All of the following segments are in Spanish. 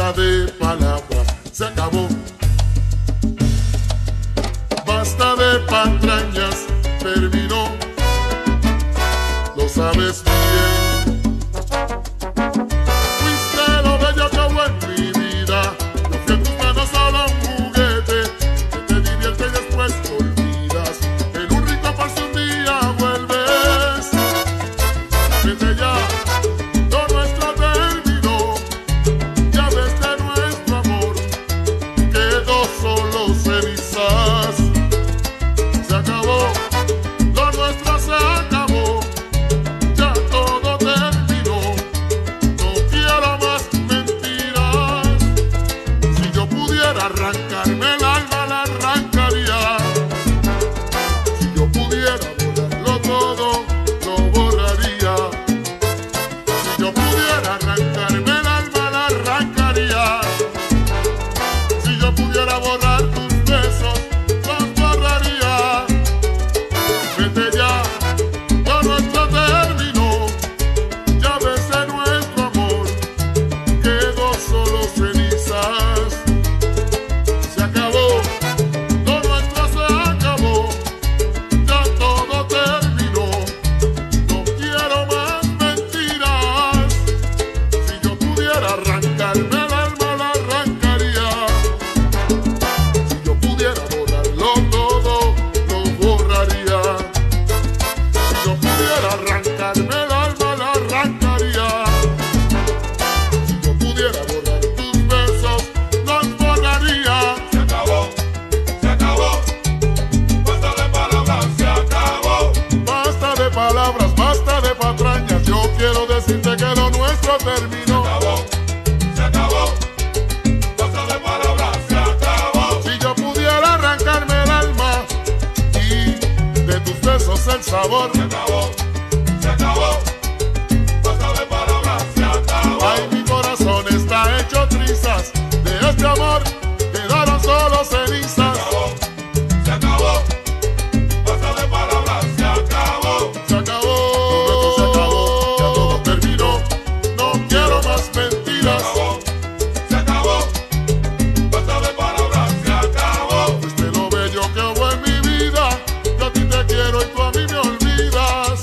Basta de palabras, se acabó. Basta de patrañas, terminó. Lo sabes bien. Fuiste lo bello que hubo en mi vida. Yo fui en tus manos solo un juguete que te divierte y después te olvidas. En un rico falso un día vuelves. Vete ya, lo nuestro terminó. Ya ves de nuestro amor quedó solo cenizas. Se acabó, lo nuestro se acabó. Ya todo terminó. No quiero más mentiras. Si yo pudiera arrancarme el alma, la arrancaría. Si yo pudiera borrarlo todo, lo borraría. Si yo pudiera arrancarme el alma, la arrancaría. Si yo pudiera borrar tus besos, los borraría. Vete ya, lo nuestro terminó. Ya ves de nuestro amor quedó solo cenizas. Se acabó, lo nuestro se acabó. Ya todo terminó. No quiero más mentiras. Si yo pudiera arrancarme el alma, la arrancaría. Si yo pudiera borrarlo todo, lo borraría. Si yo pudiera arrancarme el alma, la arrancaría. Si yo pudiera borrar tus besos, los borraría. Se acabó, se acabó. Basta de palabras, se acabó. Basta de palabras, basta de patrañas. Yo quiero decirte que lo nuestro terminó. Se acabó. Basta de palabras, se acabó. Si yo pudiera arrancarme el alma y de tus besos el sabor. Se acabó, se acabó. Basta de palabras, se acabó. Ay, mi corazón está hecho trizas. De este amor quedaron solo cenizas. Se acabó. Basta de palabras, se acabó. Se acabó, lo nuestro se acabó, ya todo terminó. No quiero más mentiras. Se acabó. Basta de palabras, se acabó. Fuiste lo bello que hubo en mi vida. Yo a ti te quiero y tú a mí me olvidas.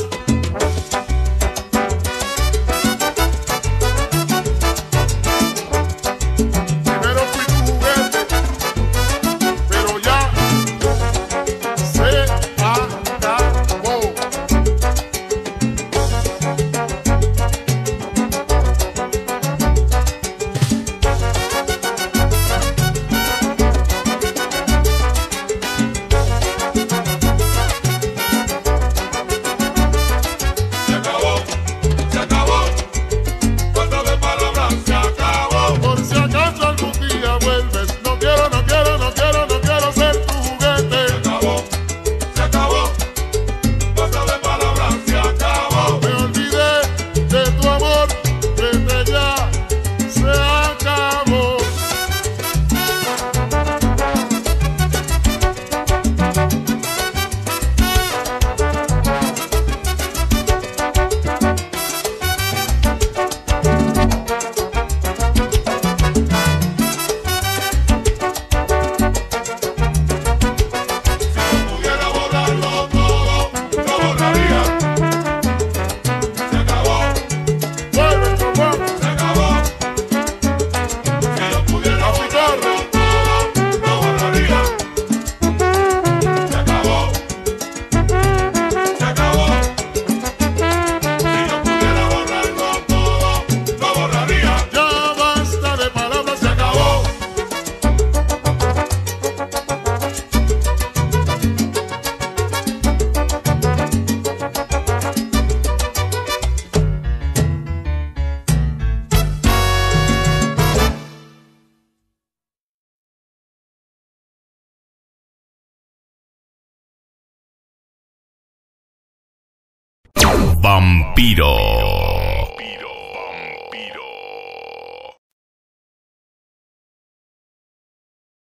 Primero fui tu juguete, pero ya se acabó. Se acabó, se acabó. Basta de palabras, se acabó. Por si acaso algún día vuelves, no quiero, no quiero, no quiero, no quiero ser tu juguete. Se acabó, se acabó. Basta de palabras, se acabó. Me olvidé de tu amor, vete ya, se acabó. Pudiera borrarlo todo, lo borraría. Se acabó, Vuelve, chupón, se acabó. Si yo pudiera borrarlo todo, lo borraría. Se acabó, se acabó. Si yo pudiera borrarlo todo, lo borraría. ya basta de palabras, Se acabó. Vampiro.